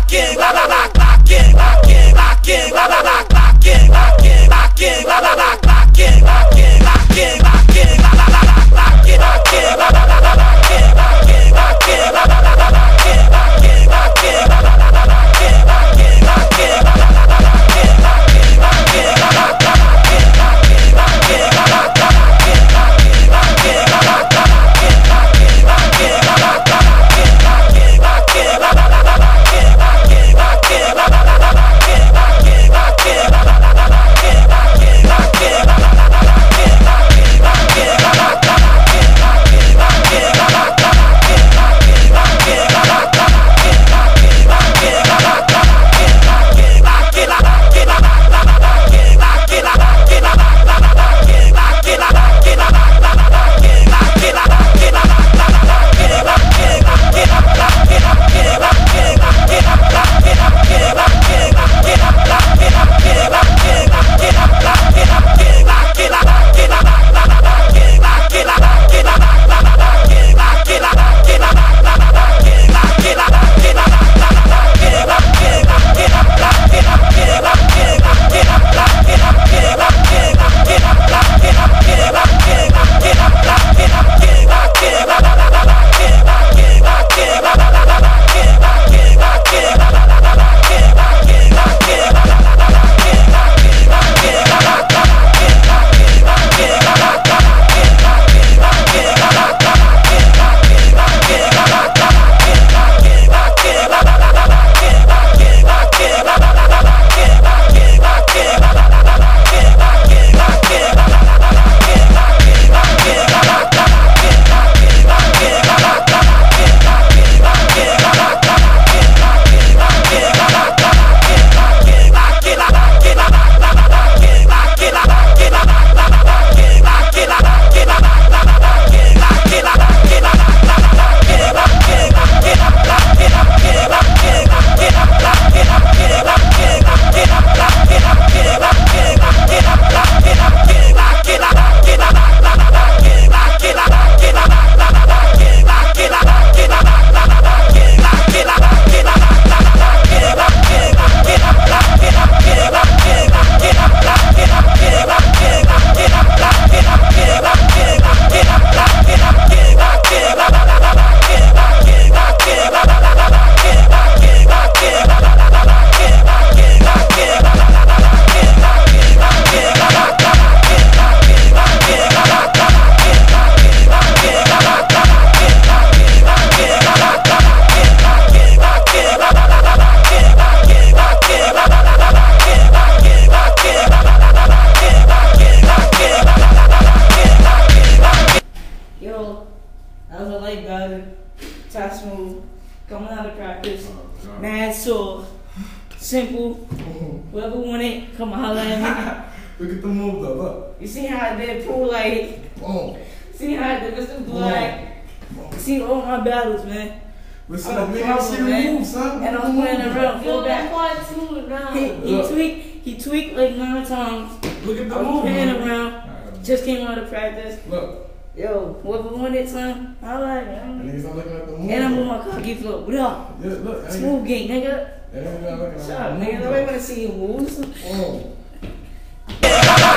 Smoove, coming out of practice, mad sore, simple. Whoever want it, come and holler at me. Look at the move though, look. You see how I did pull like, see how I did Mr. Black, see all my battles, man. Listen, I see the move, son. And I'm playing around, feel back. He tweaked like 9 times. Look at the I'm move, playing man. around, just came out of practice. Look. Yo, whoever won it, son, I like it. And niggas not looking at the move. And I'm with my cocky flow. What up? Yeah, look. Smoove gang, nigga. Yeah, niggas not looking at the move. Shut up, nigga. Nobody wanna see you move. Oh.